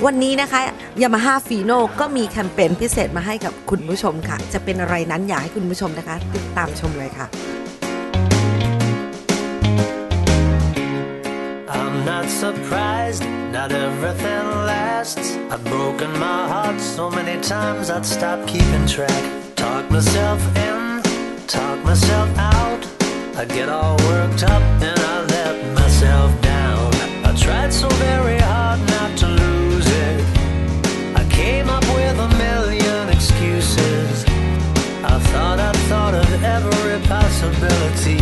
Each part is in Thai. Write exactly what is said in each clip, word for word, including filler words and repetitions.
วันนี้นะคะ Yamaha Fino ก็มีแคมเปญพิเศษมาให้กับคุณผู้ชมค่ะจะเป็นอะไรนั้นอยากให้คุณผู้ชมนะคะติดตามชมเลยค่ะ I'm not surprised, not everything lasts. I've broken my heart so many times I'd stop keeping track. Talk myself in, talk myself out. I get all worked up and I let myself down. I tried so very hard not to lose it. I came up with a million excuses. I thought I thought of every possibility.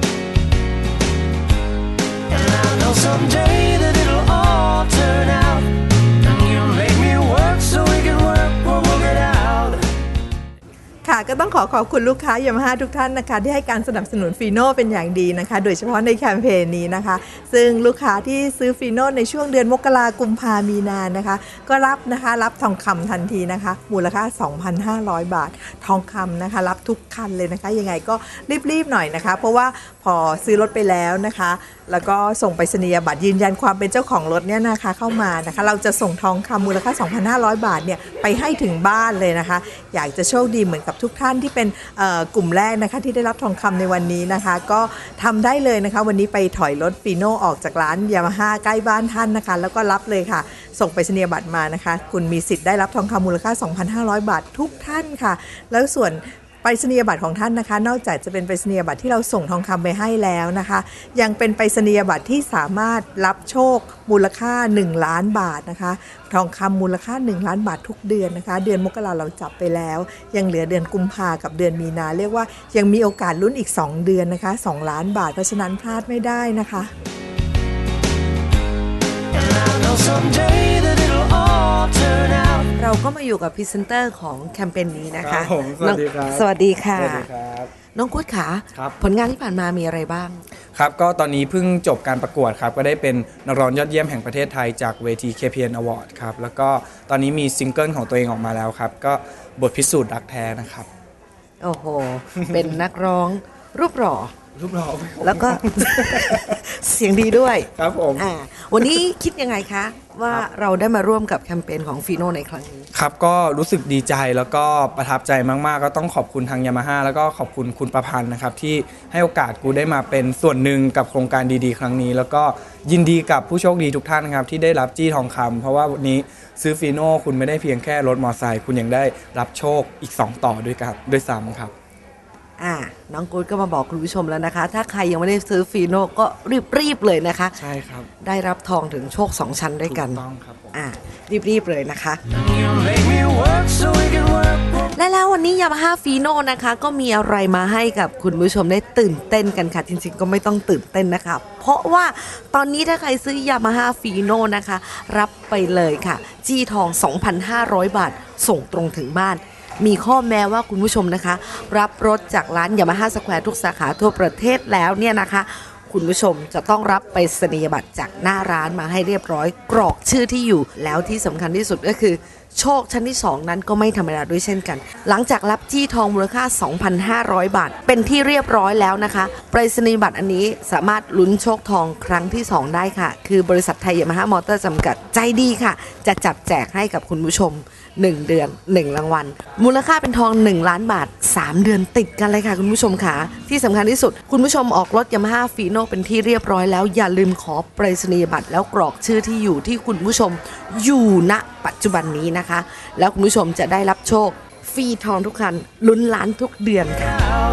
And I know someday that it'll all turn out. And you make me work so we can work, we'll work it out. ค่ะก็ต้องขอขอบคุณลูกค้า Yamaha ทุกท่านนะคะที่ให้การสนับสนุนฟีโน่เป็นอย่างดีนะคะโดยเฉพาะในแคมเปญนี้นะคะซึ่งลูกค้าที่ซื้อฟีโน่ในช่วงเดือนมกราคมกุมภาพันธ์มีนานะคะก็รับนะคะรับทองคำทันทีนะคะมูลค่า สองพันห้าร้อย บาททองคำนะคะรับทุกคันเลยนะคะยังไงก็รีบๆหน่อยนะคะเพราะว่าพอซื้อรถไปแล้วนะคะแล้วก็ส่งไปรษณียบัตรยืนยันความเป็นเจ้าของรถเนี่ยนะคะเข้ามานะคะเราจะส่งทองคำมูลค่า สองพันห้าร้อย บาทเนี่ยไปให้ถึงบ้านเลยนะคะอยากจะโชคดีเหมือนกับทุกท่านที่เป็นกลุ่มแรกนะคะที่ได้รับทองคำในวันนี้นะคะก็ทำได้เลยนะคะวันนี้ไปถอยรถฟีโน่ออกจากร้าน Yamaha ใกล้บ้านท่านนะคะแล้วก็รับเลยค่ะส่งไปรษณียบัตรมานะคะคุณมีสิทธิ์ได้รับทองคำมูลค่า สองพันห้าร้อย บาททุกท่านค่ะแล้วส่วนไปรษณียบัตรของท่านนะคะนอกจากจะเป็นไปรษณียบัตรที่เราส่งทองคำไปให้แล้วนะคะยังเป็นไปรษณียบัตรที่สามารถรับโชคมูลค่าหนึ่งล้านบาทนะคะทองคำมูลค่าหนึ่งล้านบาททุกเดือนนะคะเดือนมกราเราจับไปแล้วยังเหลือเดือนกุมภากับเดือนมีนาเรียกว่ายังมีโอกาสลุ้นอีกสองเดือนนะคะสองล้านบาทเพราะฉะนั้นพลาดไม่ได้นะคะเราก็มาอยู่กับพรีเซนเตอร์ของแคมเปญนี้นะคะสวัสดีครับสวัสดีค่ะน้องกุ๊ดขาผลงานที่ผ่านมามีอะไรบ้างครับก็ตอนนี้เพิ่งจบการประกวดครับก็ได้เป็นนักร้องยอดเยี่ยมแห่งประเทศไทยจากเวที เค พี เอ็น Award ครับแล้วก็ตอนนี้มีซิงเกิลของตัวเองออกมาแล้วครับก็บทพิสูจน์รักแท้นะครับโอ้โห เป็นนักร้องรูปหล่อรูปหล่อแล้วก็ เสียงดีด้วยครับผมอ่าวันนี้คิดยังไงคะว่าเราได้มาร่วมกับแคมเปญของฟีโน่ในครั้งนี้ครับก็รู้สึกดีใจแล้วก็ประทับใจมากๆก็ต้องขอบคุณทาง Yamaha แล้วก็ขอบคุณคุณประพันธ์นะครับที่ให้โอกาสกูได้มาเป็นส่วนหนึ่งกับโครงการดีๆครั้งนี้แล้วก็ยินดีกับผู้โชคดีทุกท่านครับที่ได้รับจี้ทองคำเพราะว่าวันนี้ซื้อฟีโน่คุณไม่ได้เพียงแค่รถมอเตอร์ไซค์คุณยังได้รับโชคอีกสองต่อด้วยกันด้วยซ้ำครับอ่าน้องกู๊ดก็มาบอกคุณผู้ชมแล้วนะคะถ้าใครยังไม่ได้ซื้อฟีโน่ก็รีบๆเลยนะคะใช่ครับได้รับทองถึงโชคสองชั้นด้วยกันถูกต้องครับอ่ารีบๆเลยนะคะและแล้ววันนี้ Yamaha Fino นะคะก็มีอะไรมาให้กับคุณผู้ชมได้ตื่นเต้นกันค่ะจริงๆก็ไม่ต้องตื่นเต้นนะคะเพราะว่าตอนนี้ถ้าใครซื้อ Yamaha Fino นะคะรับไปเลยค่ะจี้ทอง สองพันห้าร้อย บาทส่งตรงถึงบ้านมีข้อแม้ว่าคุณผู้ชมนะคะรับรถจากร้าน Yamaha Square ทุกสาขาทั่วประเทศแล้วเนี่ยนะคะคุณผู้ชมจะต้องรับไปรษณียบัตรจากหน้าร้านมาให้เรียบร้อยกรอกชื่อที่อยู่แล้วที่สำคัญที่สุดก็คือโชคชั้นที่สองนั้นก็ไม่ธรรมดาด้วยเช่นกันหลังจากรับจี้ทองมูลค่า สองพันห้าร้อย บาทเป็นที่เรียบร้อยแล้วนะคะไปรษณียบัตรอันนี้สามารถลุ้นโชคทองครั้งที่สองได้ค่ะคือบริษัทไทย Yamaha Motor จำกัดใจดีค่ะจะจับแจกให้กับคุณผู้ชมหนึ่งเดือนหนึ่งรางวัลมูลค่าเป็นทองหนึ่งล้านบาทสามเดือนติดกันเลยค่ะคุณผู้ชมค่ะที่สำคัญที่สุดคุณผู้ชมออกรถ Yamaha Fino เป็นที่เรียบร้อยแล้วอย่าลืมขอไปรษณียบัตรแล้วกรอกชื่อที่อยู่ที่คุณผู้ชมอยู่ณปัจจุบันนี้นะคะแล้วคุณผู้ชมจะได้รับโชคฟรีทองทุกคันลุ้นล้านทุกเดือนค่ะ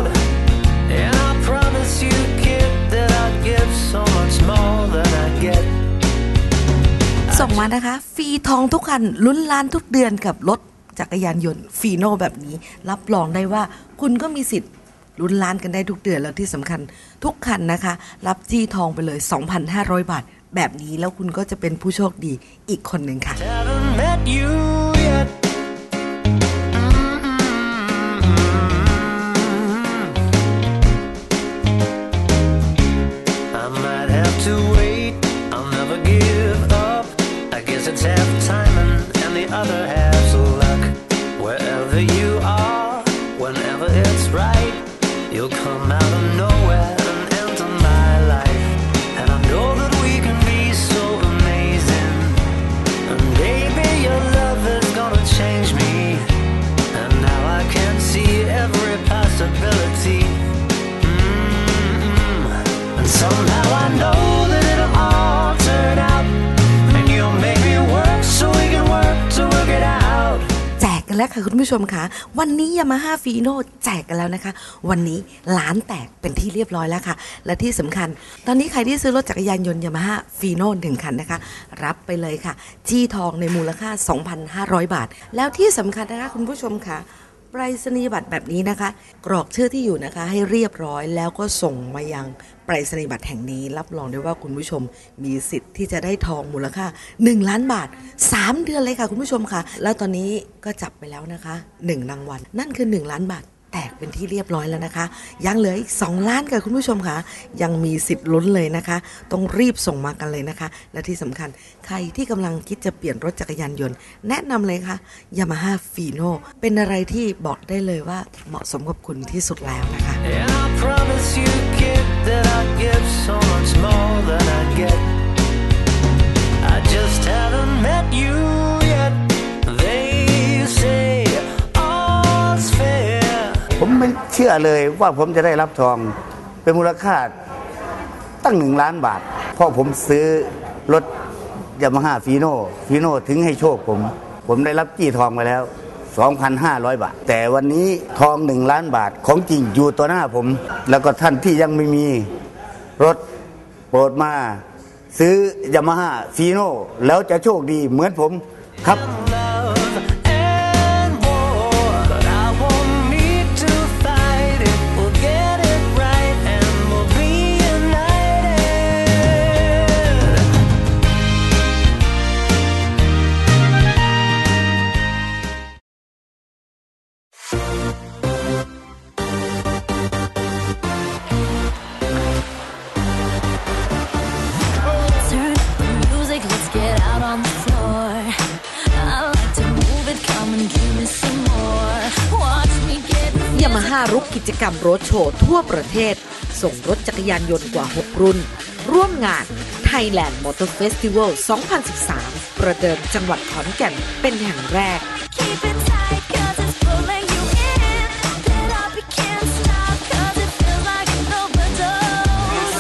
ส่งมานะคะฟรีทองทุกคันลุ้นล้านทุกเดือนกับรถจักรยานยนต์ฟีโน่แบบนี้รับรองได้ว่าคุณก็มีสิทธิ์ลุ้นล้านกันได้ทุกเดือนแล้วที่สำคัญทุกคันนะคะรับจี้ทองไปเลย สองพันห้าร้อย บาทแบบนี้แล้วคุณก็จะเป็นผู้โชคดีอีกคนหนึ่งค่ะ It's half timing and the other half's luck. Wherever you are, whenever it's right, you'll come out of nowhere and enter my life. And I know that we can be so amazing. And baby, แล้วค่ะคุณผู้ชมคะวันนี้ยามาฮ่าฟีโน่แจกกันแล้วนะคะวันนี้ล้านแตกเป็นที่เรียบร้อยแล้วค่ะและที่สำคัญตอนนี้ใครที่ซื้อรถจักรยานยนต์ยามาฮ่าฟีโน่หนึ่งคันนะคะรับไปเลยค่ะจี้ทองในมูลค่า สองพันห้าร้อย บาทแล้วที่สำคัญนะคะคุณผู้ชมค่ะไปรษณียบัตรแบบนี้นะคะกรอกชื่อที่อยู่นะคะให้เรียบร้อยแล้วก็ส่งมายังไปรษณียบัตรแห่งนี้รับรองได้ว่าคุณผู้ชมมีสิทธิ์ที่จะได้ทองมูลค่าหนึ่งล้านบาทสามเดือนเลยค่ะคุณผู้ชมค่ะแล้วตอนนี้ก็จับไปแล้วนะคะหนึ่งรางวัลนั่นคือหนึ่งล้านบาทแตกเป็นที่เรียบร้อยแล้วนะคะยังเหลืออีกสองล้านค่ะคุณผู้ชมค่ะยังมีสิทธิ์ลุ้นเลยนะคะต้องรีบส่งมากันเลยนะคะและที่สำคัญใครที่กำลังคิดจะเปลี่ยนรถจักรยานยนต์แนะนำเลยค่ะ Yamaha Fino เป็นอะไรที่บอกได้เลยว่าเหมาะสมกับคุณที่สุดแล้วนะคะ And I promise you, kid, that I'd give so much more than I get. I just haven't met you yet. They say all's fair. ผมไม่เชื่อเลยว่าผมจะได้รับทองเป็นมูลค่าตั้งหนึ่งล้านบาทเพราะผมซื้อรถยามาฮ่าฟีโน่ฟีโน่ถึงให้โชคผมผมได้รับจี้ทองมาแล้ว สองพันห้าร้อย บาทแต่วันนี้ทองหนึ่งล้านบาทของจริงอยู่ต่อหน้าผมแล้วก็ท่านที่ยังไม่มีรถโปรดมาซื้อยามาฮ่าฟีโน่แล้วจะโชคดีเหมือนผมครับ Love and war, but I won't need to fight it. We'll get it right and we'll be united. Turn up the music, let's get out on the floor. I like to move it, come and give me some more. Watch me get ยามาฮ่ารุกกิจกรรมโรดโชว์ทั่วประเทศส่งรถจักรยานยนต์กว่าหกรุ่นร่วมงาน Thailand Motor Festival สองพันสิบสาม ประเดิมจังหวัดขอนแก่นเป็นแห่งแรก keep it tight, cause it's pulling you in. Get up, you can't stop, cause it feels like an overdose.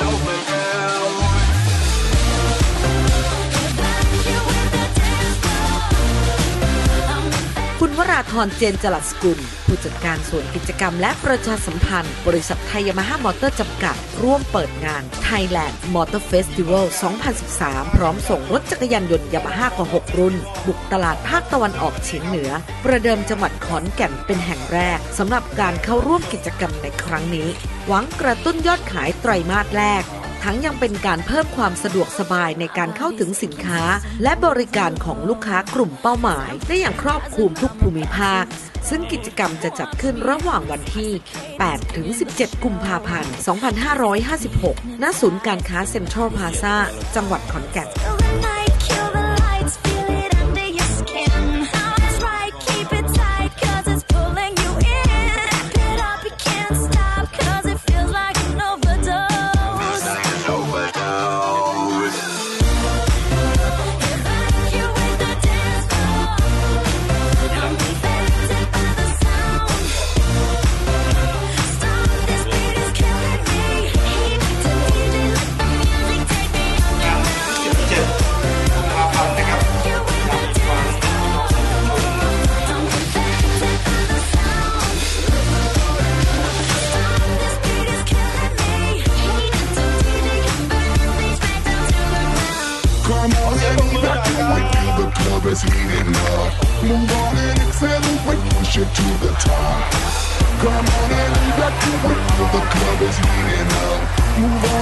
You with the dance floor. I'm คุณวราธรเจนจรัสกุลผู้จัดการส่วนกิจกรรมและประชาสัมพันธ์บริษัทไทยยามาฮ่ามอเตอร์จำกัดร่วมเปิดงาน Thailand Motor Festival สองพันสิบสาม พร้อมส่งรถจักรยานยนต์ยามาฮ่ากว่าหกรุ่น บุกตลาดภาคตะวันออกเฉียงเหนือ ประเดิมจังหวัดขอนแก่นเป็นแห่งแรกสำหรับการเข้าร่วมกิจกรรมในครั้งนี้ หวังกระตุ้นยอดขายไตรมาสแรก ทั้งยังเป็นการเพิ่มความสะดวกสบายในการเข้าถึงสินค้า และบริการของลูกค้ากลุ่มเป้าหมายได้อย่างครอบคลุมทุกภูมิภาค ซึ่งกิจกรรมจะจัดขึ้นระหว่างวันที่ แปดถึงสิบเจ็ด กุมภาพันธ์ สองพันห้าร้อยห้าสิบหก ณ ศูนย์การค้าเซ็นทรัลพลาซ่า จังหวัดขอนแก่น Feel the night, kill the lights, feel it under your skin. That's right, keep it tight, cause it's pulling you in. Get up, you can't stop, cause it feels like an overdose. You with the dance floor. I'm affected by the sound. Stop, this beat is killing me. Heat to D J, let the music take me underground. You with the dance floor. I'm affected by the sound. Stop, this beat is killing me. Heat to D J, burn things right down to the ground. Come on and evacuate, feel the club is heating up. Move on and accelerate, push it to the top. Come on and evacuate, feel the club is heating up. Move on